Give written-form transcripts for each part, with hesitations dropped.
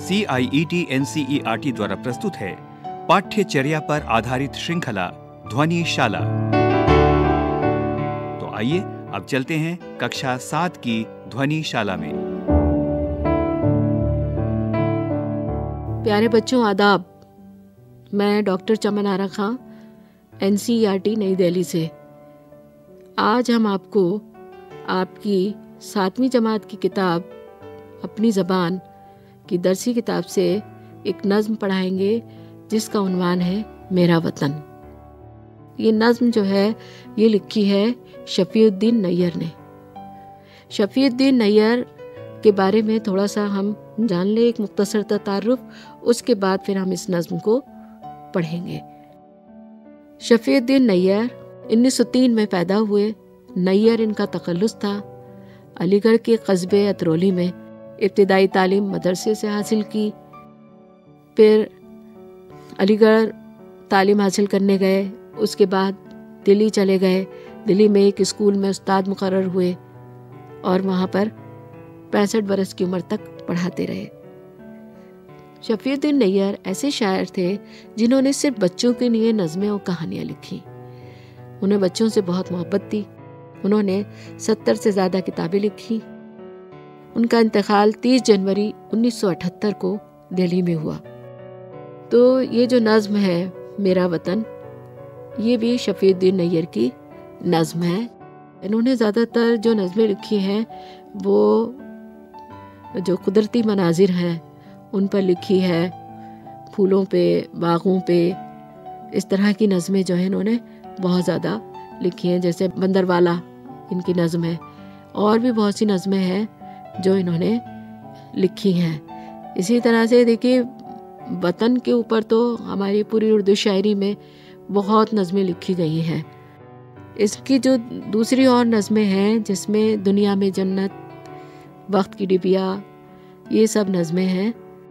CIET NCERT द्वारा प्रस्तुत है पाठ्यचर्या पर आधारित श्रृंखला ध्वनि शाला। तो आइए अब चलते हैं कक्षा 7 की ध्वनि शाला में। प्यारे बच्चों, आदाब। मैं डॉक्टर चमन आरा खां, NCERT नई दिल्ली से। आज हम आपको आपकी 7वीं जमात की किताब अपनी ज़बान की दरसी किताब से एक नज़्म पढ़ाएंगे जिसका उन्वान है मेरा वतन। ये नज़्म जो है ये लिखी है शफीउद्दीन नैयर ने। शफीउद्दीन नैयर के बारे में थोड़ा सा हम जान लें, एक मुख्तसर तारुफ, उसके बाद फिर हम इस नज़्म को पढ़ेंगे। शफीउद्दीन नैयर 1903 में पैदा हुए। नैयर इनका तखल्लुस था। अलीगढ़ के कस्बे अतरौली में इब्तिदाई तालीम मदरसे से हासिल की। फिर अलीगढ़ तालीम हासिल करने गए। उसके बाद दिल्ली चले गए। दिल्ली में एक स्कूल में उस्ताद मुकर्रर हुए और वहाँ पर 65 बरस की उम्र तक पढ़ाते रहे। शफीउद्दीन नैयर ऐसे शायर थे जिन्होंने सिर्फ बच्चों के लिए नज़में और कहानियाँ लिखी। उन्हें बच्चों से बहुत मोहब्बत थी। उन्होंने 70 से ज़्यादा किताबें लिखी। उनका इंतकाल 30 जनवरी 1978 को दिल्ली में हुआ। तो ये जो नज़्म है मेरा वतन, ये भी शफीउद्दीन नैयर की नज़्म है। इन्होंने ज़्यादातर जो नज़में लिखी हैं वो जो कुदरती मनाजिर हैं उन पर लिखी है, फूलों पे, बागों पे, इस तरह की नज़में जो है इन्होंने बहुत ज़्यादा लिखी हैं। जैसे बंदरवाला इनकी नज़म है, और भी बहुत सी नज़में हैं जो इन्होंने लिखी हैं। इसी तरह से देखिए, वतन के ऊपर तो हमारी पूरी उर्दू शायरी में बहुत नज़में लिखी गई हैं। इसकी जो दूसरी और नज़में हैं जिसमें दुनिया में जन्नत, वक्त की डिबिया, ये सब नज़में हैं।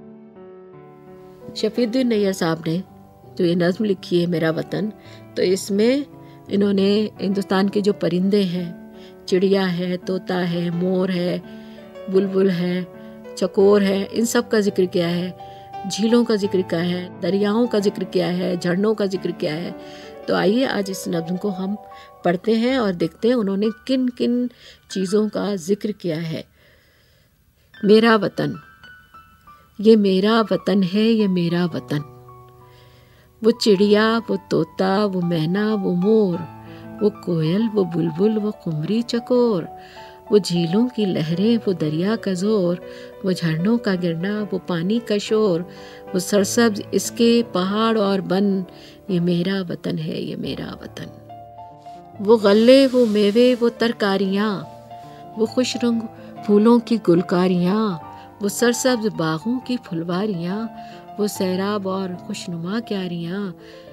शफीउद्दीन नैयर साहब ने जो ये नज़म लिखी है मेरा वतन, तो इसमें इन्होंने हिंदुस्तान के जो परिंदे हैं, चिड़िया है, तोता है, मोर है, बुलबुल है, चकोर है, इन सब का जिक्र किया है। झीलों का जिक्र किया है, दरियाओं का जिक्र किया है, झरनों का जिक्र किया है। तो आइए आज इस नज़्म को हम पढ़ते हैं और देखते हैं उन्होंने किन किन चीज़ों का जिक्र किया है। मेरा वतन, ये मेरा वतन है, ये मेरा वतन। वो चिड़िया, वो तोता, वो मैना, वो मोर, वो कोयल, वो बुलबुल, वो कुमरी चकोर, वो झीलों की लहरें, वो दरिया का जोर, वो झरनों का गिरना, वो पानी का शोर, वो सरसब्ज इसके पहाड़ और बन, ये मेरा वतन है, ये मेरा वतन। वो गल्ले, वो मेवे, वो तरकारियाँ, वो खुश रंग फूलों की गुलकारियाँ, वो सरसब्ज बागों की फुलवारियाँ, वो सैराब और खुशनुमा क्यारियाँ,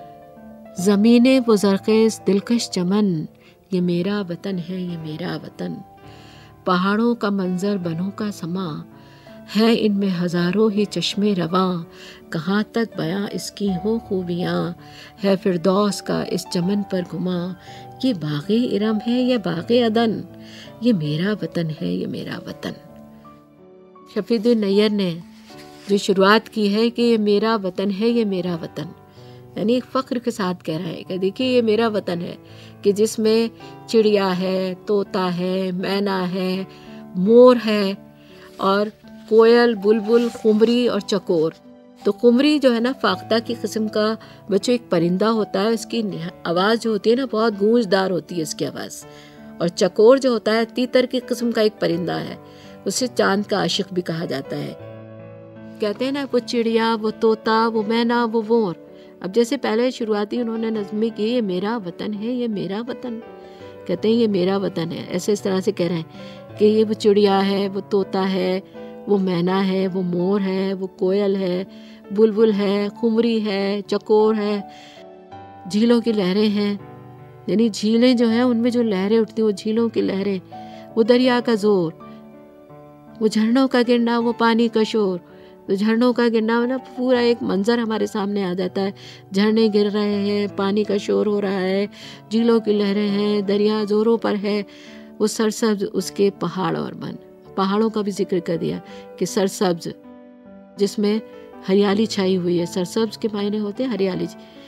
ज़मीने वो ज़रख़ेज़ दिलकश चमन, ये मेरा वतन है, ये मेरा वतन। पहाड़ों का मंजर, बनों का समा है, इनमें हज़ारों ही चश्मे रवां, कहाँ तक बयां इसकी हो खूबियाँ, है फिरदौस का इस चमन पर गुमा, ये बाग़े इरम है या बाग़े अदन, ये मेरा वतन है, ये मेरा वतन। शफीउद्दीन नैयर ने जो शुरुआत की है कि ये मेरा वतन है, ये मेरा वतन, यानी एक फ़ख्र के साथ कह रहा है कि देखिए ये मेरा वतन है कि जिसमें चिड़िया है, तोता है, मैना है, मोर है और कोयल, बुलबुल, कुमरी और चकोर। तो कुमरी जो है ना, फाख्ता की किस्म का बच्चों एक परिंदा होता है। इसकी आवाज़ जो होती है ना बहुत गूंजदार होती है इसकी आवाज़। और चकोर जो होता है तीतर की किस्म का एक परिंदा है, उसे चांद का आशिक भी कहा जाता है। कहते हैं ना, वो चिड़िया, वो तोता, वो मैना, वो मोर। अब जैसे पहले शुरुआती उन्होंने नज़्में की, ये मेरा वतन है, ये मेरा वतन, कहते हैं ये मेरा वतन है, ऐसे इस तरह से कह रहे हैं कि ये वो चिड़िया है, वो तोता है, वो मैना है, वो मोर है, वो कोयल है, बुलबुल है, कुमरी है, चकोर है, झीलों की लहरें हैं, यानी झीलें जो हैं उनमें जो लहरें उठती हैं वो झीलों की लहरें, वो दरिया का जोर, वो झरनों का गिरना, वो पानी का शोर। तो झरनों का गिरना ना पूरा एक मंजर हमारे सामने आ जाता है। झरने गिर रहे हैं, पानी का शोर हो रहा है, झीलों की लहरें हैं, दरिया जोरों पर है, वो सरसब्ज उसके पहाड़ और वन। पहाड़ों का भी जिक्र कर दिया कि सरसब्ज, جس میں ہریالی چھائی ہوئی ہے. سرسبز کے معنی ہوتے ہیں ہریالی،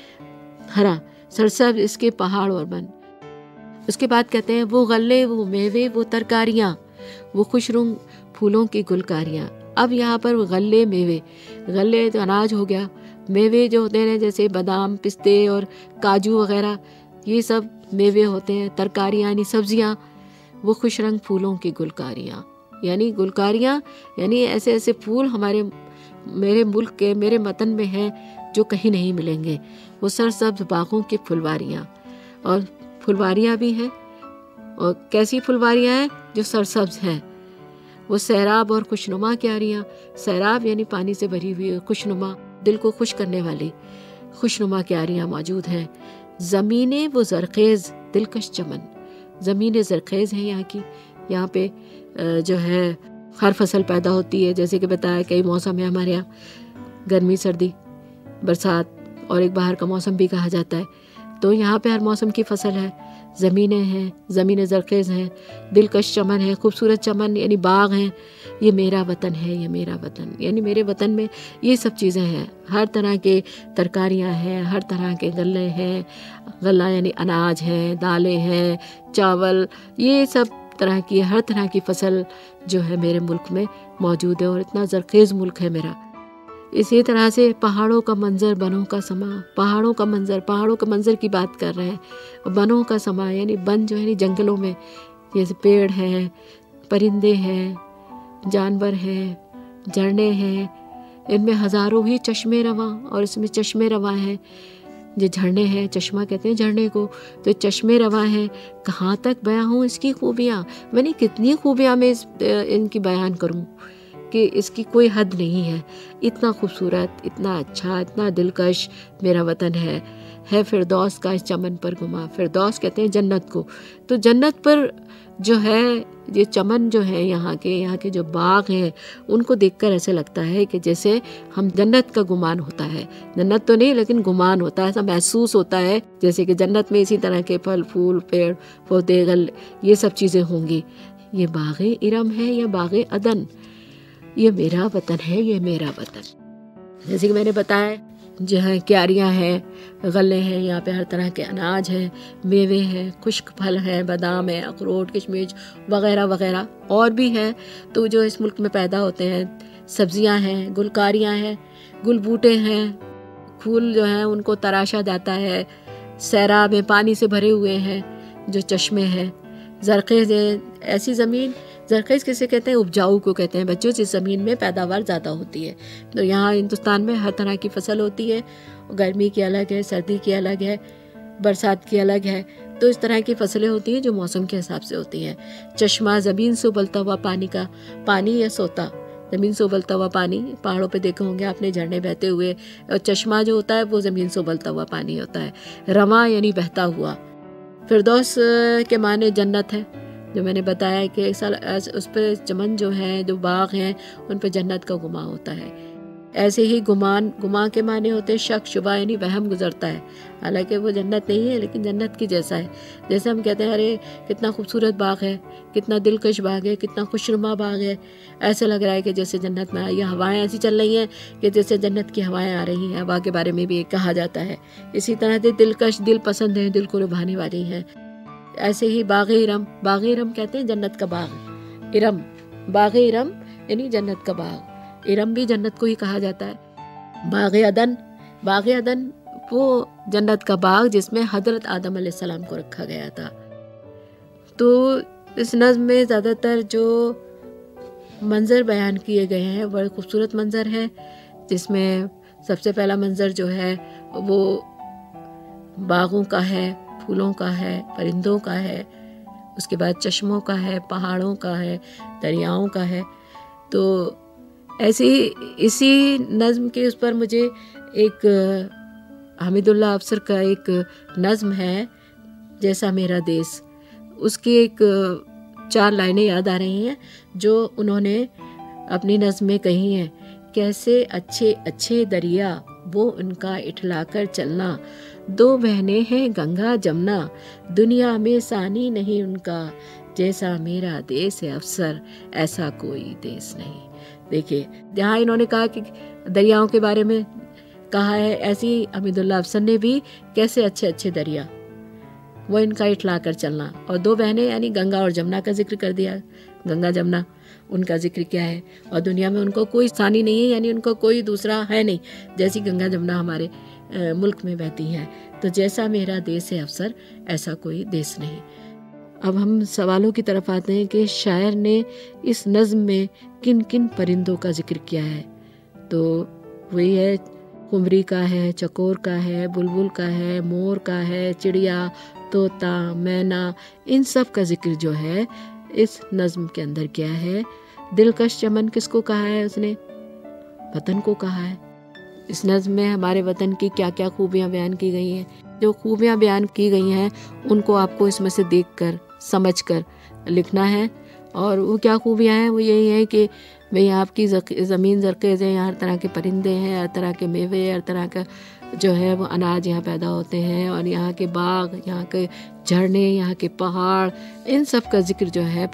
ہرا، سرسبز اس کے پہاڑ اور بن. اس کے بعد کہتے ہیں وہ غلے، وہ میوے، وہ ترکاریاں، وہ خوش رنگ پھولوں کی گلکاریاں. اب یہاں پر غلے میوے، غلے تو اناج ہو گیا، میوے جو ہوتے ہیں جیسے بادام، پستے اور کاجو وغیرہ، یہ سب میوے ہوتے ہیں. ترکاریاں یعنی سبزیاں، وہ خوش رنگ پھولوں کی گلکاریاں. یعنی گلکاریاں یعنی ایسے ایسے پھول میرے ملک کے، میرے وطن میں ہیں جو کہیں نہیں ملیں گے. وہ سرسبز باغوں کی پھلواریاں، اور پھلواریاں بھی ہیں، اور کیسی پھلواریاں ہیں؟ جو سرسبز ہیں. وہ سیراب اور خوشنما کیاریاں. سیراب یعنی پانی سے بھری ہوئی، خوشنما دل کو خوش کرنے والی خوشنما کیاریاں موجود ہیں. زمینیں وہ زرخیز دلکش چمن. زمینیں زرخیز ہیں یہاں کی. یہاں پہ جو ہے ہر فصل پیدا ہوتی ہے، جیسے کہ بتایا کئی موسم ہے ہمارے یہاں، گرمی، سردی، برسات، اور ایک باہر کا موسم بھی کہا جاتا ہے. تو یہاں پہ ہر موسم کی فصل ہے. زمینیں ہیں، زمینیں زرخیز ہیں، دلکش چمن ہے، خوبصورت چمن یعنی باغ ہیں. یہ میرا وطن ہے، یہ میرا وطن، یعنی میرے وطن میں یہ سب چیزیں ہیں. ہر طرح کے ترکاریاں ہیں، ہر طرح کے غلے ہیں. غلہ یعنی اناج ہیں، دالیں ہیں، چاول، یہ سب طرح کی، ہر طرح کی فصل جو ہے میرے ملک میں موجود ہے، اور اتنا زرخیز ملک ہے میرا. اسی طرح سے پہاڑوں کا منظر، بنوں کا سما. پہاڑوں کا منظر کی بات کر رہے ہیں. بنوں کا سما یعنی بن جو ہے یعنی جنگلوں میں جیسے پیڑ ہیں، پرندے ہیں، جانور ہیں، جھرنے ہیں. ان میں ہزاروں ہی چشمے رواں، اور اس میں چشمے رواں ہیں. یہ جھرنے ہیں، چشمہ کہتے ہیں جھرنے کو، تو چشمے رواں ہیں. کہاں تک بیاں ہوں اس کی خوبیاں، میں نے کتنی خوبیاں میں ان کی بیان کروں کہ اس کی کوئی حد نہیں ہے. اتنا خوبصورت، اتنا اچھا، اتنا دلکش میرا وطن ہے. فردوس کا اس چمن پر گما. فردوس کہتے ہیں جنت کو. تو جنت پر جو ہے یہ چمن جو ہے یہاں کے جو باغ ہیں، ان کو دیکھ کر ایسے لگتا ہے کہ جیسے ہم جنت کا گمان ہوتا ہے. جنت تو نہیں لیکن گمان ہوتا ہے، ایسا محسوس ہوتا ہے جیسے کہ جنت میں اسی طرح کے پھل پھول، پیڑ پودے، یہ سب چیزیں ہوں گی. یہ باغ ارم ہے یا باغ عدن. یہ میرا وطن ہے، یہ میرا وطن. جیسے کہ میں نے بتایا جو ہے کیاریاں ہیں، غلے ہیں، یہاں پہ ہر طرح کے اناج ہیں، میوے ہیں، خشک پھل ہیں، بادام ہیں، اخروٹ، کشمش وغیرہ وغیرہ اور بھی ہیں. تو جو اس ملک میں پیدا ہوتے ہیں، سبزیاں ہیں، گلکاریاں ہیں، گل بوٹے ہیں، پھول جو ہیں ان کو تراشا جاتا ہے. سیراب میں پانی سے بھرے ہوئے ہیں جو چشمے ہیں. زرخیز ہے، ایسی زمین، زرخیز کسے کہتے ہیں؟ اپجاؤ کو کہتے ہیں بچوں، جس زمین میں پیداوار زیادہ ہوتی ہے. تو یہاں ہندوستان میں ہر طرح کی فصل ہوتی ہے. گرمی کی الگ ہے، سردی کی الگ ہے، برسات کی الگ ہے. تو اس طرح کی فصلیں ہوتی ہیں جو موسم کے حساب سے ہوتی ہیں. چشمہ زمین سے ابلتا ہوا پانی کا، پانی یا سوتا، زمین سے ابلتا ہوا پانی. پہاڑوں پہ دیکھے ہوں گے آپ نے جھرنے بہتے ہوئے، اور چشمہ جو ہوتا ہے وہ زمین سے ابلتا ہوا پانی ہوتا ہے. رواں یعنی بہتا ہوا. فردوس کے معنی جنت ہے، جو میں نے بتایا کہ اس پہ چمن جو ہیں، جو باغ ہیں، ان پہ جنت کا گما ہوتا ہے. ایسے ہی گمان کے معنی ہوتے ہیں شک، شبہ یعنی وہم گزرتا ہے. حالانکہ وہ جنت نہیں ہے لیکن جنت کی جیسا ہے. جیسے ہم کہتے ہیں ارے کتنا خوبصورت باغ ہے، کتنا دلکش باغ ہے، کتنا خوشنما باغ ہے، ایسا لگ رہا ہے کہ جیسے جنت میں یہ ہوائیں ایسی چل رہی ہیں کہ جیسے جنت کی ہوائیں آ رہی ہیں. ہوا کے بارے میں بھی کہا جاتا ہے. اسی طرح سے دلکش، دل پسند ہیں، دل کو لبھانے والی ہیں. ایسے ہی باغ ارم. باغ ارم کہتے ہیں جنت کا باغ. ارم، باغ ارم یعنی جنت کا باغ. ارم بھی جنت کو ہی کہا جاتا ہے. باغ عدن، باغ عدن وہ جنت کا باغ جس میں حضرت آدم علیہ السلام کو رکھا گیا تھا. تو اس نظم میں زیادہ تر جو منظر بیان کیے گئے ہیں بڑے خوبصورت منظر ہیں، جس میں سب سے پہلا منظر جو ہے وہ باغوں کا ہے، پھولوں کا ہے، پرندوں کا ہے. اس کے بعد چشموں کا ہے، پہاڑوں کا ہے، دریاؤں کا ہے. تو ایسے ہی اسی نظم کے اس پر مجھے ایک حمید اللہ افسر کا ایک نظم ہے جیسا میرا دیس، اس کی ایک 4 لائنیں یاد آ رہی ہیں جو انہوں نے اپنی نظم میں کہی ہیں. کیسے اچھے اچھے دریا وہ ان کا اٹھلا کر چلنا، 2 بہنیں ہیں گنگا جمنا، دنیا میں ثانی نہیں ان کا، جیسا میرا دیس ہے افسر ایسا کوئی دیس نہیں. دیکھیے جہاں انہوں نے کہا کہ دریاؤں کے بارے میں کہا ہے، ایسی حمید اللہ افسر نے بھی کیسے اچھے اچھے دریا، وہ ان کا اٹھلا کر چلنا، اور دو بہنیں یعنی گنگا اور جمنا کا ذکر کر دیا، گنگا جمنا ان کا ذکر کیا ہے، اور دنیا میں ان کو کوئی ثانی نہیں ہے، یعنی ان کو کوئی دوسرا ہے نہیں، جیسی گنگا جمنا ہمارے ملک میں بہتی ہیں، تو جیسا میرا دیس ہے افسر ایسا کوئی دیس نہیں۔ اب ہم سوالوں کی طرف آتے ہیں کہ شاعر نے اس نظم میں کن کن پرندوں کا ذکر کیا ہے، تو وہی ہے قمری کا ہے، چکور کا ہے، بلبل کا ہے، مور کا ہے، چڑیا، طوطا، مینا، ان سب کا ذکر جو ہے اس نظم کے اندر کیا ہے۔ دلکش چمن کس کو کہا ہے؟ اس نے وطن کو کہا ہے۔ اس نظم میں ہمارے وطن کی کیا کیا خوبیاں بیان کی گئی ہیں، جو خوبیاں بیان کی گئی ہیں ان کو آپ کو اس میں سے دیکھ کر سمجھ کر لکھنا ہے، اور وہ کیا خوبیاں ہیں، وہ یہی ہے کہ بھئی آپ کی زمین زرخیز ہے، یہاں ہر طرح کے پرندے ہیں، ہر طرح کے میوے، ہر طرح کا جو ہے وہ اناج یہاں پیدا ہوتے ہیں، اور یہاں کے باغ، یہاں کے جھرنے، یہاں کے پہاڑ، ان سب کا ذکر جو ہے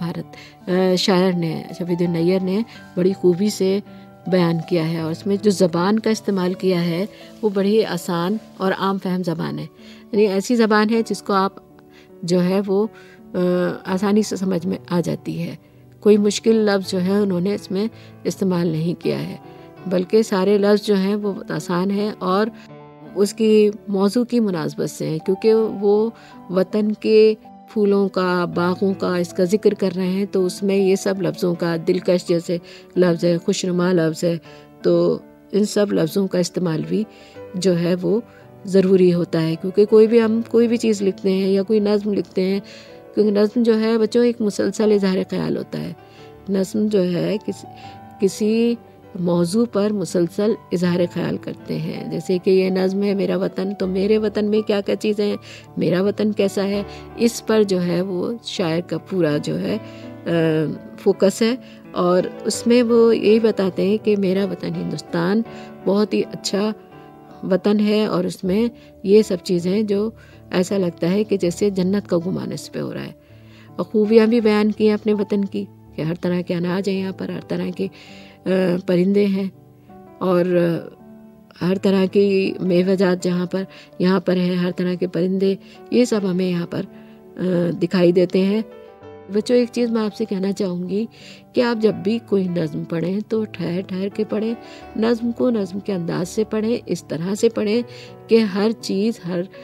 شاعر نے شفیع الدین نیر نے بڑی خوبی سے بیان کیا ہے، اور اس میں جو زبان کا استعمال کیا ہے وہ بڑی آسان اور عام فہم زبان ہے، یعنی ایسی زبان ہے جس کو آپ جو ہے وہ آسانی سے سمجھ میں آ جاتی ہے، کوئی مشکل لفظ جو ہے انہوں نے اس میں استعمال نہیں کیا ہے، بلکہ سارے لفظ جو ہیں وہ آسان ہیں، اور اس کی موضوع کی مناسبت سے ہیں، کیونکہ وہ وطن کے پھولوں کا، باغوں کا اس کا ذکر کر رہے ہیں، تو اس میں یہ سب لفظوں کا، دلکش جیسے لفظ ہے، خوشنما لفظ ہے، تو ان سب لفظوں کا استعمال بھی جو ہے وہ ضروری ہوتا ہے، کیونکہ ہم کوئی بھی چیز لکھتے ہیں یا کوئی نظم لکھتے ہیں، کیونکہ نظم جو ہے بچوں ایک مسلسل اظہار خیال ہوتا ہے، نظم جو ہے کسی موضوع پر مسلسل اظہار خیال کرتے ہیں، جیسے کہ یہ نظم ہے میرا وطن، تو میرے وطن میں کیا کیا چیزیں ہیں، میرا وطن کیسا ہے، اس پر جو ہے وہ شاعر کا پورا جو ہے فوکس ہے، اور اس میں وہ یہی بتاتے ہیں کہ میرا وطن ہندوستان بہت ہی اچھا وطن ہے، اور اس میں یہ سب چیزیں جو ایسا لگتا ہے کہ جیسے جنت کا گمان اس پہ ہو رہا ہے، اور خوبیاں بھی بیان کی ہیں اپنے وطن کی، کہ ہر طرح کے اناج ہیں یہاں پر، ہر طرح کے پرندے ہیں، اور ہر طرح کی میوہ جات یہاں پر ہیں، ہر طرح کے پرندے، یہ سب ہمیں یہاں پر دکھائی دیتے ہیں۔ بچوں ایک چیز میں آپ سے کہنا چاہوں گی کہ آپ جب بھی کوئی نظم پڑھیں تو ٹھہر ٹھہر کے پڑھیں، نظم کو نظم کے انداز سے پڑھیں، اس طرح سے پڑھیں کہ ہر چیز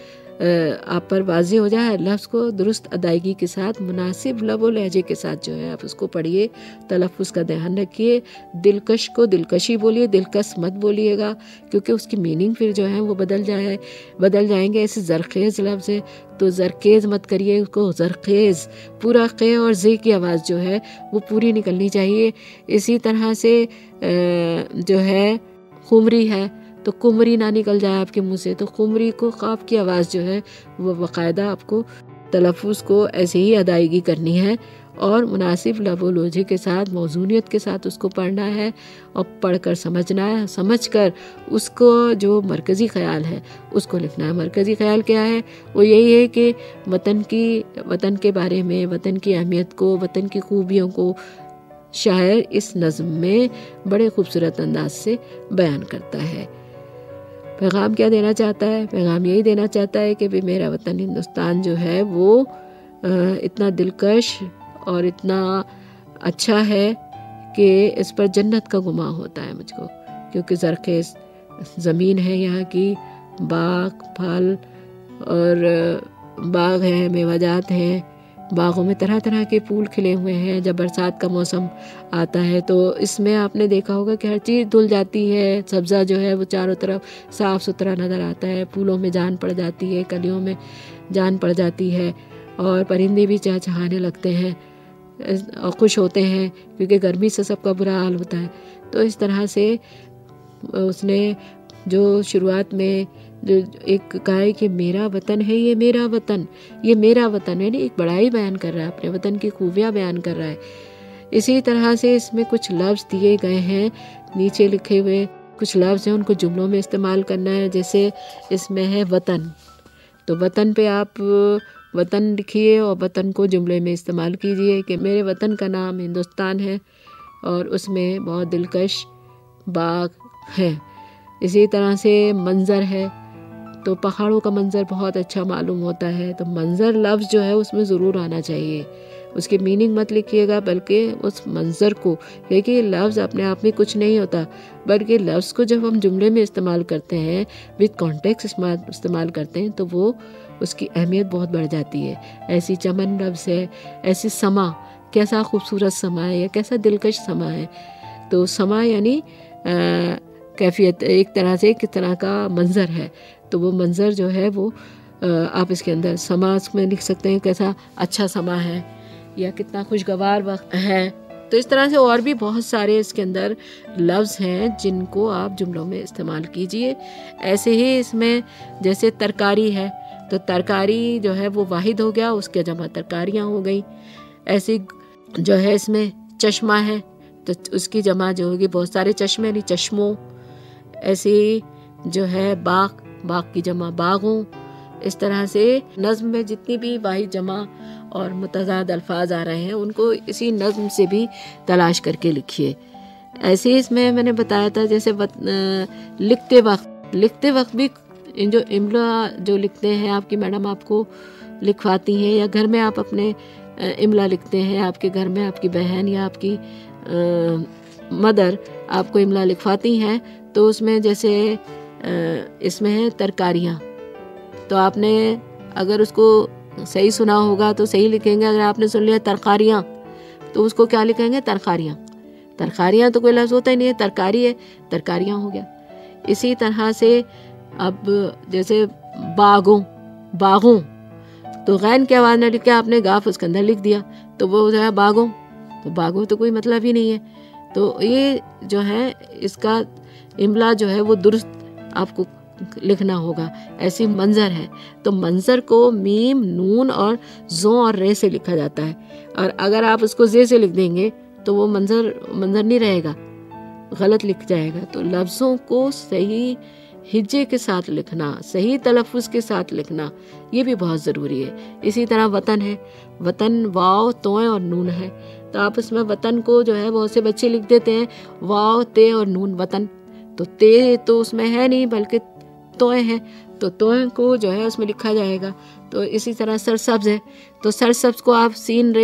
آپ پر واضح ہو جائے، ہر لفظ کو درست ادائیگی کے ساتھ، مناسب لب و لہجے کے ساتھ جو ہے آپ اس کو پڑھیے، تلفظ کا دھیان رکھیے، دلکش کو دلکشی بولیے، دلکش مت بولیے گا، کیونکہ اس کی میننگ پھر جو ہے وہ بدل جائیں گے۔ ایسے زرخیز لفظ ہے تو زرخیز مت کریے، اس کو زرخیز، پورا قے اور زے کی آواز جو ہے وہ پوری نکلنی چاہیے۔ اسی طرح سے جو ہے خمری ہے تو کمری نہ نکل جائے آپ کے منہ سے، تو خمری کو قاف کی آواز جو ہے وہ باقاعدہ آپ کو تلفظ کو ایسے ہی ادائیگی کرنی ہے، اور مناسب لب و لہجے کے ساتھ، موزونیت کے ساتھ اس کو پڑھنا ہے، اور پڑھ کر سمجھنا ہے، سمجھ کر اس کو جو مرکزی خیال ہے اس کو لکھنا ہے۔ مرکزی خیال کیا ہے؟ وہ یہی ہے کہ وطن کے بارے میں، وطن کی اہمیت کو، وطن کی خوبیوں کو شاعر اس نظم میں بڑے خوبصورت انداز سے بیان کرتا ہے۔ پیغام کیا دینا چاہتا ہے؟ پیغام یہی دینا چاہتا ہے کہ میرا وطن ہندوستان جو ہے وہ اتنا دلکش اور اتنا اچھا ہے کہ اس پر جنت کا گمان ہوتا ہے مجھ کو، کیونکہ زرخیز زمین ہے یہاں کی، باغ پھل اور باغ ہیں، میوہ جات ہیں، باغوں میں طرح طرح کے پھول کھلے ہوئے ہیں۔ جب برسات کا موسم آتا ہے تو اس میں آپ نے دیکھا ہوگا کہ ہر چیز دھل جاتی ہے، سبزہ جو ہے وہ چاروں طرف صاف ستھرا نظر آتا ہے، پھولوں میں جان پڑ جاتی ہے، کلیوں میں جان پڑ جاتی ہے، اور پرندے بھی چہچہانے لگتے ہیں اور خوش ہوتے ہیں، کیونکہ گرمی سے سب کا برا حال ہوتا ہے۔ تو اس طرح سے اس نے جو شروعات میں جو ایک کہا ہے کہ میرا وطن ہے، یہ میرا وطن، یہ میرا وطن ہے، ایک بڑائی بیان کر رہا ہے، اپنے وطن کی خوبیاں بیان کر رہا ہے۔ اسی طرح سے اس میں کچھ لفظ دیے گئے ہیں، نیچے لکھے ہوئے کچھ لفظ ہیں، ان کو جملوں میں استعمال کرنا ہے۔ جیسے اس میں ہے وطن، تو وطن پہ آپ وطن لکھیے اور وطن کو جملے میں استعمال کیجئے کہ میرے وطن کا نام ہندوستان ہے، اور اس میں بہت دلکش باغ ہیں. اسی طرح سے منظر ہے تو پہاڑوں کا منظر بہت اچھا معلوم ہوتا ہے. تو منظر لفظ جو ہے اس میں ضرور آنا چاہیے. اس کی میننگ مت لکھیے گا بلکہ اس منظر کو، کیونکہ لفظ اپنے آپ میں کچھ نہیں ہوتا، بلکہ لفظ کو جب ہم جملے میں استعمال کرتے ہیں، وتھ کانٹیکس استعمال کرتے ہیں، تو وہ اس کی اہمیت بہت بڑھ جاتی ہے. ایسی چمن لفظ ہے، ایسی سما، کیسا خوبصورت سما ہے یا کیسا دلکش سما ہے. تو سما یعنی کیفیت، ایک طرح سے کس طرح کا منظر ہے. تو وہ منظر جو ہے وہ آپ اس کے اندر سما میں لکھ سکتے ہیں، کیسا اچھا سما ہے یا کتنا خوشگوار وقت ہے. تو اس طرح سے اور بھی بہت سارے اس کے اندر لفظ ہیں جن کو آپ جملوں میں استعمال کیجئے. ایسے ہی اس میں جیسے ترکاری ہے تو ترکاری جو ہے وہ واحد ہو گیا، اس کے جمع ترکاریاں ہو گئی. ایسی جو ہے اس میں چشمہ ہے تو اس کی جمع جو ہوگی بہت سارے چشمے یعنی چشموں. ایسی جو ہے باغ کی جمع باغوں. اس طرح سے نظم میں جتنی بھی واحد جمع اور متضاد الفاظ آ رہے ہیں ان کو اسی نظم سے بھی تلاش کر کے لکھیے. ایسے اس میں نے بتایا تھا جیسے لکھتے وقت بھی جو املا جو لکھتے ہیں آپ کی میڈم آپ کو لکھواتی ہیں، یا گھر میں آپ اپنے املا لکھتے ہیں، آپ کے گھر میں آپ کی بہن یا آپ کی مدر آپ کو املا لکھواتی ہیں، تو اس میں جیسے اس میں ہے ترکاریاں. تو آپ نے اگر اس کو صحیح سنا ہوگا تو صحیح لکھیں گے. اگر آپ نے سن لیا ترکاریاں تو اس کو کیا لکھیں گے؟ ترکاریاں. ترکاریاں تو کوئی لفظ ہوتا ہی نہیں ہے، ترکاری ہے، ترکاریاں ہو گیا. اسی طرح سے اب جیسے باغوں تو غین کی آواز نہ لکھ کے آپ نے گاف اس کے اندر لکھ دیا تو وہ جو ہے باغوں. تو باغوں تو کوئی مطلب ہی نہیں ہے. تو یہ جو ہے اس کا املا جو ہے وہ درست آپ کو لکھنا ہوگا. ایسی منظر ہے تو منظر کو میم، نون اور زوں اور رے سے لکھا جاتا ہے. اور اگر آپ اس کو زے سے لکھ دیں گے تو وہ منظر نہیں رہے گا، غلط لکھ جائے گا. تو لفظوں کو صحیح ہجے کے ساتھ لکھنا، صحیح تلفظ کے ساتھ لکھنا، یہ بھی بہت ضروری ہے. اسی طرح وطن ہے، وطن واو توئیں اور نون ہے. تو آپ اس میں وطن کو جو ہے بہت سے بچے لکھ دیتے ہیں واو تے اور نون وطن. تو تے تو اس میں ہے نہیں بلکہ توئیں ہیں، تو توئیں کو جو ہے اس میں لکھا جائے گا. تو اسی طرح سرسبز ہے تو سرسبز کو آپ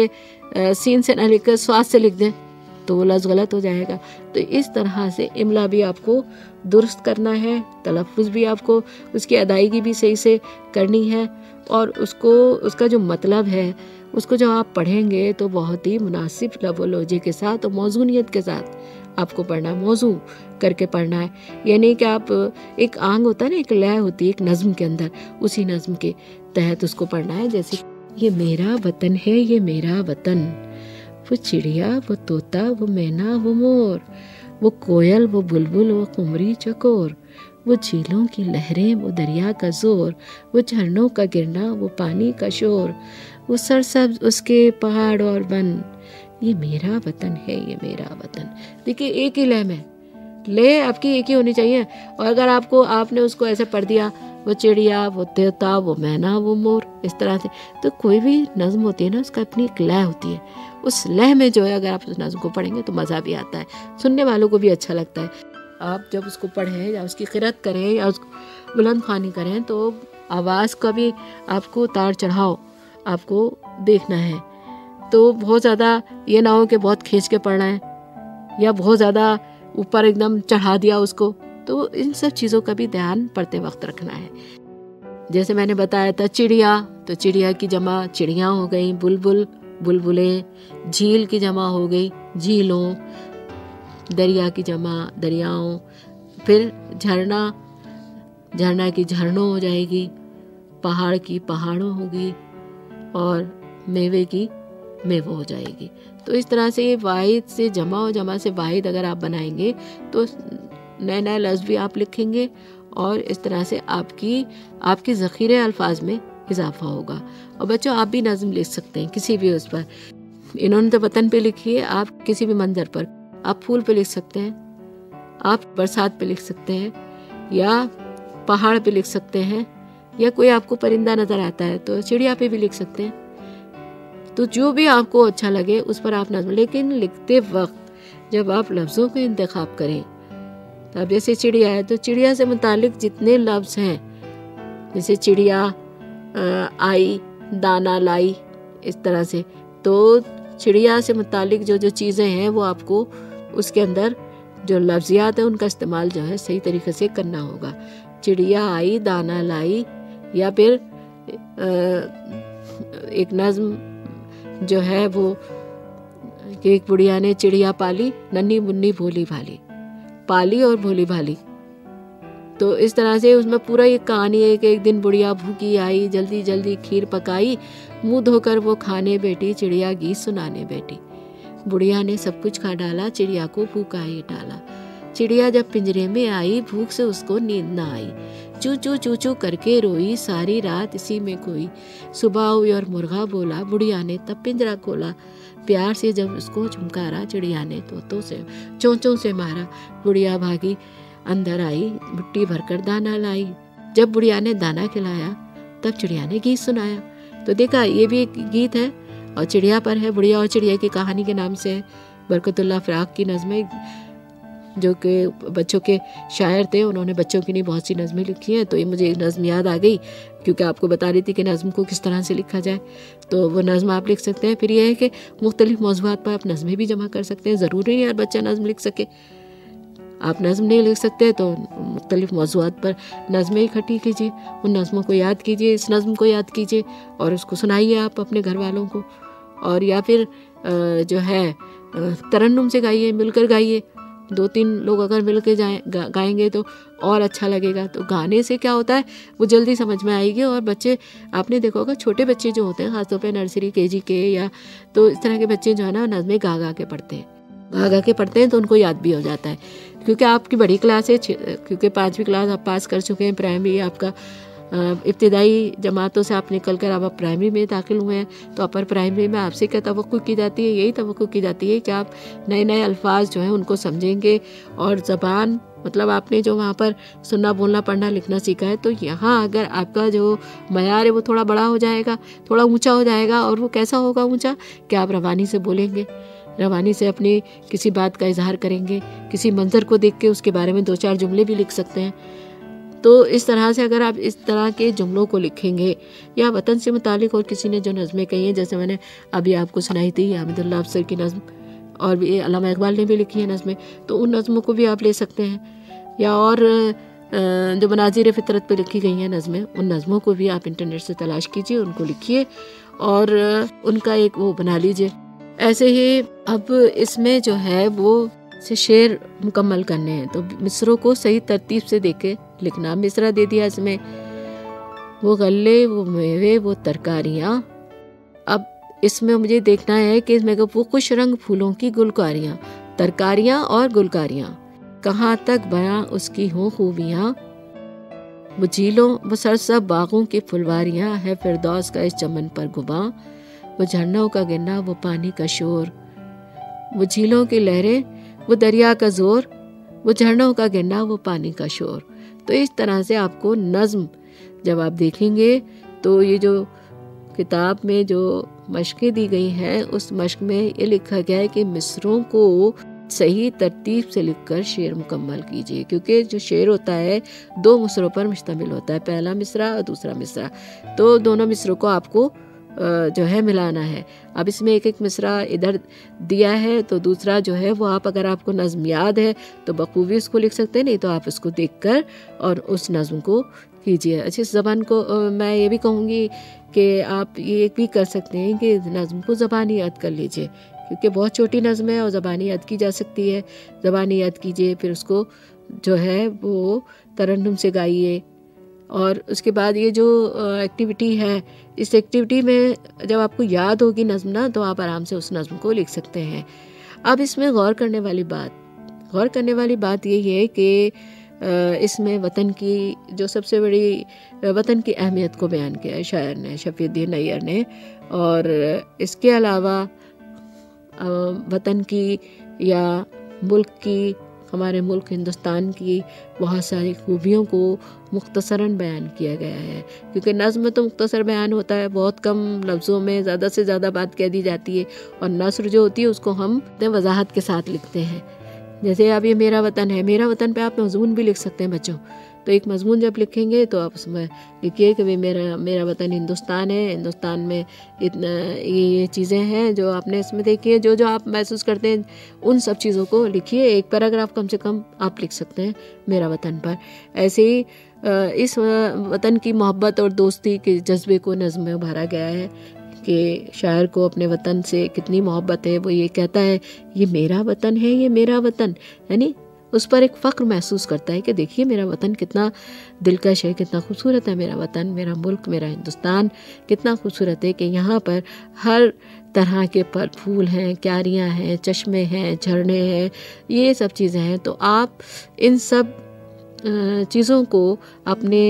سین سے نہ لکھ کر سواد سے لکھ دیں تو وہ لفظ غلط ہو جائے گا. تو اس طرح سے املا بھی آپ کو درست کرنا ہے، تلفظ بھی آپ کو اس کی ادائیگی بھی صحیح سے کرنی ہے، اور اس کا جو مطلب ہے اس کو جب آپ پڑھیں گے تو بہت ہی مناسب لفظ کے ساتھ اور موضوعیت کے ساتھ آپ کو پڑھنا ہے، موضوع کر کے پڑھنا ہے. یعنی کہ آپ ایک آنگ ہوتا ہے نا، ایک لے ہوتی ہے ایک نظم کے اندر، اسی نظم کے تحت اس کو پڑھنا ہے. جیسے یہ میرا وطن ہے، یہ میرا وطن، وہ چڑیا وہ طوطا وہ مینا وہ مور، وہ کوئل وہ بلبل وہ قمری چکور، وہ جھیلوں کی لہریں وہ دریا کا زور، وہ جھرنوں کا گرنا وہ پانی کا شور، وہ سرسبز اس کے پہاڑ اور ون، یہ میرا وطن ہے، یہ میرا وطن. دیکھیے ایک ہی لے میں لے آپ کی ایک ہی ہونی چاہیے. اور اگر آپ نے اس کو ایسے پڑھ دیا وہ چڑیا وہ طوطا وہ مینا وہ مور اس طرح سے، تو کوئی بھی نظم ہوتی ہے نا اس کا اپنی ایک لے ہوتی ہے. اس لے میں جو ہے اگر آپ اس نظم کو پڑھیں گے تو مزہ بھی آتا ہے، سننے والوں کو بھی اچھا لگتا ہے. آپ جب اس کو پڑھیں یا اس کی قرأت کریں یا اس کو بلند خوانی کریں تو آواز کا بھی آپ کو اتار چڑھاؤ آپ کو دیکھنا ہے. تو بہت زیادہ یہ نہ ہو کہ بہت کھینچ کے پڑھنا ہے یا بہت زیادہ اوپر ایک دم چڑھا دیا اس کو. تو ان سب چیزوں کا بھی دھیان پڑھتے وقت رکھنا ہے. جیسے میں نے بتایا تھا چڑیا، تو چڑیا کی جمع چڑیاں ہو گئی، بلبل بلبلیں، جھیل کی جمع ہو گئی جھیلوں، دریا کی جمع دریاؤں، پھر جھرنا کی جھرنوں ہو جائے گی، پہاڑ کی پہاڑوں ہوگی، اور میوے کی میوہ ہو جائے گی. تو اس طرح سے واحد سے جمع اور جمع سے واحد اگر آپ بنائیں گے تو نئے نئے لفظ بھی آپ لکھیں گے، اور اس طرح سے آپ کی ذخیرے الفاظ میں اضافہ ہوگا. اور بچوں آپ بھی نظم لکھ سکتے ہیں کسی بھی اس پر. انہوں نے تو وطن پہ لکھی ہے، آپ کسی بھی منظر پر، آپ پھول پہ لکھ سکتے ہیں، آپ برسات پہ لکھ سکتے ہیں، یا پہاڑ پہ لکھ سکتے ہیں، یا کوئی آپ کو پرندہ نظر آتا ہے تو چڑیا پہ بھی لکھ سکتے ہیں. تو جو بھی آپ کو اچھا لگے اس پر آپ نظم، لیکن لکھتے وقت جب آپ لفظوں کا انتخاب کریں، تو اب جیسے چڑیا ہے تو چڑیا سے متعلق جتنے لفظ ہیں، جیسے چڑیا آئی، دانا لائی، اس طرح سے، تو چڑیا سے متعلق جو چیزیں ہیں وہ آپ کو اس کے اندر جو لفظیات ہیں ان کا استعمال جو ہے صحیح طریقے سے کرنا ہوگا۔ چڑیا آئی، دانا لائی، یا پھر ایک نظم جو ہے وہ کہ ایک بڑھیا نے چڑیا پالی، ننھی منی بھولی بھالی، پالی اور بھولی بھالی۔ تو اس طرح سے اس میں پورا یہ کہانی ہے کہ ایک دن بڑھیا بھوکی آئی، جلدی جلدی کھیر پکائی، منہ دھو کر وہ کھانے بیٹھی، چڑیا گیت سنانے بیٹھی۔ بڑھیا نے سب کچھ کھا ڈالا، چڑیا کو بھوکا ہی ڈالا۔ چڑیا جب پنجرے میں آئی، بھوک سے اس کو نیند نہ آئی، چو چو چو چو کر کے روئی، ساری رات اسی میں کھوئی۔ صبح ہوئی اور مرغا بولا، بڑھیا نے تب پنجرا کھولا، پیار سے جب اس کو چمکارا، چڑیا نے طوطوں سے چونچوں سے مارا۔ بڑھیا بھاگی اندر آئی، مٹی بھر کر دانا لائی، جب بڑھیا نے دانا کھلایا تب چڑیا نے گیت سنایا۔ تو دیکھا یہ بھی ایک گیت ہے اور چڑیا پر ہے، بڑھیا اور چڑیا کی کہانی کے نام سے ہے۔ برکت اللہ فراق کی نظمیں جو کہ بچوں کے شاعر تھے، انہوں نے بچوں کے لیے بہت سی نظمیں لکھی ہیں، تو یہ مجھے ایک نظم یاد آ گئی کیونکہ آپ کو بتا رہی تھی کہ نظم کو کس طرح سے لکھا جائے، تو وہ نظم آپ لکھ سکتے ہیں۔ پھر یہ ہے کہ مختلف موضوعات پر آپ نظمیں بھی جمع کر سکتے ہیں، ضروری نہیں ہر بچہ نظم لکھ سکے۔ آپ نظم نہیں لکھ سکتے تو مختلف موضوعات پر نظمیں اکٹھی کیجیے، ان نظموں کو یاد کیجیے، اس نظم کو یاد کیجیے اور اس کو سنائیے آپ اپنے گھر والوں کو، اور یا پھر جو ہے ترنم سے گائیے، مل کر گائیے، 2-3 لوگ اگر مل کے گائیں گے تو اور اچھا لگے گا۔ تو گانے سے کیا ہوتا ہے وہ جلدی سمجھ میں آئے گی، اور بچے آپ نے دیکھا ہوگا چھوٹے بچے جو ہوتے ہیں خاص طور پہ نرسری KG کے یا تو اس طرح کے بچے جو ہے نا نظمیں گا گا کے پڑھتے ہیں تو ان کو یاد بھی ہو جاتا ہے، کیونکہ آپ کی بڑی کلاس ہے، کیونکہ 5ویں کلاس آپ پاس کر چکے ہیں، پرائمری آپ کا ابتدائی جماعتوں سے آپ نکل کر آپ پرائمری میں داخل ہوئے ہیں، تو اپر پرائمری میں آپ سے کیا توقع کی جاتی ہے؟ یہی توقع کی جاتی ہے کہ آپ نئے نئے الفاظ جو ہیں ان کو سمجھیں گے، اور زبان مطلب آپ نے جو وہاں پر سننا بولنا پڑھنا لکھنا سیکھا ہے، تو یہاں اگر آپ کا جو معیار ہے وہ تھوڑا بڑا ہو جائے گا، تھوڑا اونچا ہو جائے گا، اور وہ کیسا ہوگا اونچا کہ آپ روانی سے بولیں گے، روانی سے اپنی کسی بات کا اظہار کریں گے، کسی منظر کو دیکھ کے اس کے بارے میں 2-4 جملے بھی لکھ سکتے ہیں۔ تو اس طرح سے اگر آپ اس طرح کے جملوں کو لکھیں گے، یا وطن سے متعلق اور کسی نے جو نظمیں کہی ہیں، جیسے میں نے ابھی آپ کو سنائی تھی حامد اللہ افسر کی نظم، اور بھی علامہ اقبال نے بھی لکھی ہیں نظمیں، تو ان نظموں کو بھی آپ لے سکتے ہیں، یا اور جو مناظر فطرت پہ لکھی گئی ہیں نظمیں، ان نظموں کو بھی آپ انٹرنیٹ سے تلاش کیجئے، ان کو لکھیے اور ان کا ایک وہ بنا لیجئے۔ ایسے ہی اب اس میں جو ہے وہ سے شعر مکمل کرنے ہیں، تو مصروں کو صحیح ترتیب سے دے کے لکھنا۔ مصرع دے دیا اس میں، وہ غلے وہ میوے وہ ترکاریاں، اب اس میں مجھے دیکھنا ہے کہ اس میں وہ خوش رنگ پھولوں کی گلکاریاں، ترکاریاں اور گلکاریاں، کہاں تک بیاں اس کی ہوں خوبیاں، وہ جھیلوں وہ سرسب باغوں کی پھلواریاں، ہے فردوس کا اس چمن پر گباں، وہ جھرنوں کا گرنا وہ پانی کا شور، وہ جھیلوں کی لہریں وہ دریا کا زور، وہ جھرنوں کا گرنا وہ پانی کا شور۔ تو اس طرح سے آپ کو نظم جب آپ دیکھیں گے تو یہ جو کتاب میں جو مشقیں دی گئی ہیں، اس مشق میں یہ لکھا گیا ہے کہ مصروں کو صحیح ترتیب سے لکھ کر شعر مکمل کیجیے، کیونکہ جو شعر ہوتا ہے 2 مصروں پر مشتمل ہوتا ہے، پہلا مصرع اور دوسرا مصرع، تو دونوں مصروں کو آپ کو جو ہے ملانا ہے۔ اب اس میں ایک مصرع ادھر دیا ہے تو دوسرا جو ہے وہ آپ اگر آپ کو نظم یاد ہے تو بخوبی اس کو لکھ سکتے ہیں، نہیں تو آپ اس کو دیکھ کر اور اس نظم کو کیجیے۔ اچھا، اس زبان کو میں یہ بھی کہوں گی کہ آپ یہ بھی کر سکتے ہیں کہ نظم کو زبانی یاد کر لیجیے، کیونکہ بہت چھوٹی نظم ہے اور زبانی یاد کی جا سکتی ہے۔ زبانی یاد کیجیے، پھر اس کو جو ہے وہ ترنم سے گائیے، اور اس کے بعد یہ جو ایکٹیویٹی ہے، اس ایکٹیویٹی میں جب آپ کو یاد ہوگی نظم نا تو آپ آرام سے اس نظم کو لکھ سکتے ہیں۔ اب اس میں غور کرنے والی بات یہ ہے کہ اس میں وطن کی جو سب سے بڑی وطن کی اہمیت کو بیان کیا ہے شاعر نے، شفیع الدین ایّر نے، اور اس کے علاوہ وطن کی یا ملک کی ہمارے ملک ہندوستان کی بہت ساری خوبیوں کو مختصراً بیان کیا گیا ہے، کیونکہ نظم میں تو مختصر بیان ہوتا ہے، بہت کم لفظوں میں زیادہ سے زیادہ بات کہہ دی جاتی ہے، اور نثر جو ہوتی ہے اس کو ہم وضاحت کے ساتھ لکھتے ہیں. جیسے اب یہ میرا وطن ہے، میرا وطن پہ آپ مضمون بھی لکھ سکتے ہیں بچوں. تو ایک مضمون جب لکھیں گے تو آپ اس میں لکھیے کہ میرا وطن ہندوستان ہے، ہندوستان میں اتنا یہ چیزیں ہیں جو آپ نے اس میں دیکھی ہیں، جو آپ محسوس کرتے ہیں ان سب چیزوں کو لکھیے. ایک پیراگراف کم سے کم آپ لکھ سکتے ہیں میرا وطن پر. ایسے ہی اس وطن کی محبت اور دوستی کے جذبے کو نظم میں ابھارا گیا ہے کہ شاعر کو اپنے وطن سے کتنی محبت ہے. وہ یہ کہتا ہے یہ میرا وطن ہے، یہ میرا وطن، یعنی اس پر ایک فخر محسوس کرتا ہے کہ دیکھیے میرا وطن کتنا دلکش ہے، کتنا خوبصورت ہے میرا وطن، میرا ملک، میرا ہندوستان کتنا خوبصورت ہے کہ یہاں پر ہر طرح کے پھل پھول ہیں، کیاریاں ہیں، چشمے ہیں، جھرنے ہیں، یہ سب چیزیں ہیں. تو آپ ان سب چیزوں کو اپنے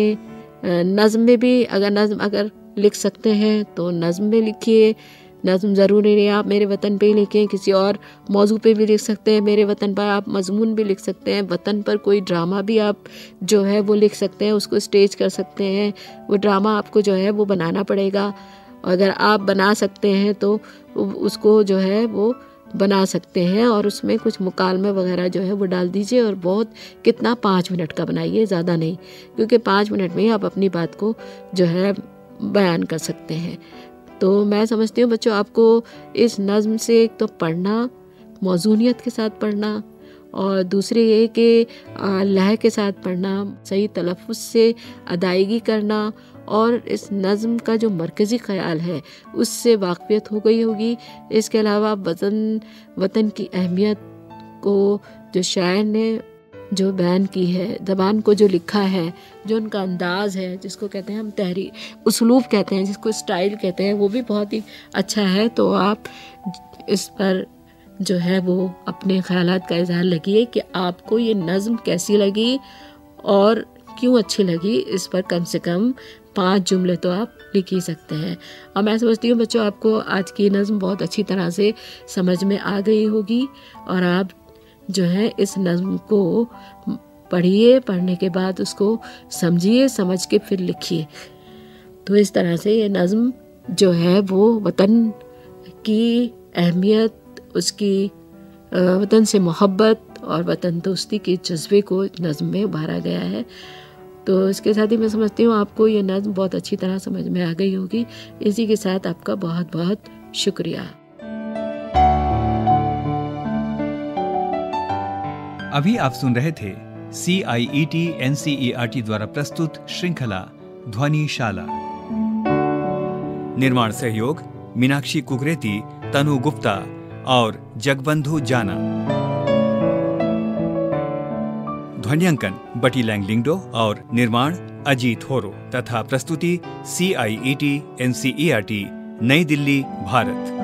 نظم میں بھی اگر لکھ سکتے ہیں تو نظم میں لکھیے. نظم ضروری نہیں آپ میرے وطن پہ ہی لکھیں، کسی اور موضوع پہ بھی لکھ سکتے ہیں. میرے وطن پر آپ مضمون بھی لکھ سکتے ہیں، وطن پر کوئی ڈرامہ بھی آپ جو ہے وہ لکھ سکتے ہیں، اس کو اسٹیج کر سکتے ہیں. وہ ڈرامہ آپ کو جو ہے وہ بنانا پڑے گا، اگر آپ بنا سکتے ہیں تو اس کو جو ہے وہ بنا سکتے ہیں، اور اس میں کچھ مکالمے وغیرہ جو ہے وہ ڈال دیجئے. اور بہت کتنا 5 منٹ کا بنائیے، زیادہ نہیں، کیونکہ 5 منٹ میں ہی آپ اپنی بات کو جو ہے بیان کر سکتے ہیں. تو میں سمجھتی ہوں بچوں آپ کو اس نظم سے ایک تو پڑھنا، موزونیت کے ساتھ پڑھنا، اور دوسرے یہ کہ لہجے کے ساتھ پڑھنا، صحیح تلفظ سے ادائیگی کرنا، اور اس نظم کا جو مرکزی خیال ہے اس سے واقفیت ہو گئی ہوگی. اس کے علاوہ وطن کی اہمیت کو جو شاعر نے جو بیان کی ہے، زبان کو جو لکھا ہے، جو ان کا انداز ہے جس کو کہتے ہیں ہم اسلوب کہتے ہیں، جس کو اسٹائل کہتے ہیں، وہ بھی بہت ہی اچھا ہے. تو آپ اس پر جو ہے وہ اپنے خیالات کا اظہار لگیے کہ آپ کو یہ نظم کیسی لگی اور کیوں اچھی لگی. اس پر کم سے کم 5 جملے تو آپ لکھ ہی سکتے ہیں. اور میں سمجھتی ہوں بچوں آپ کو آج کی نظم بہت اچھی طرح سے سمجھ میں آ گئی ہوگی، اور آپ جو ہے اس نظم کو پڑھیے، پڑھنے کے بعد اس کو سمجھیے، سمجھ کے پھر لکھیے. تو اس طرح سے یہ نظم جو ہے وہ وطن کی اہمیت، اس کی وطن سے محبت اور وطن دوستی کے جذبے کو نظم میں ابھارا گیا ہے. تو اس کے ساتھ ہی میں سمجھتی ہوں آپ کو یہ نظم بہت اچھی طرح سمجھ میں آ گئی ہوگی. اسی کے ساتھ آپ کا بہت بہت شکریہ. ابھی آپ سن رہے تھے CIET NCERT द्वारा प्रस्तुत श्रृंखला ध्वनि शाला. निर्माण सहयोग मीनाक्षी कुकरेती, तनु गुप्ता और जगबंधु जाना. ध्वनियांकन बटी लैंगलिंगडो और निर्माण अजीत होरो तथा प्रस्तुति CIET NCERT नई दिल्ली, भारत.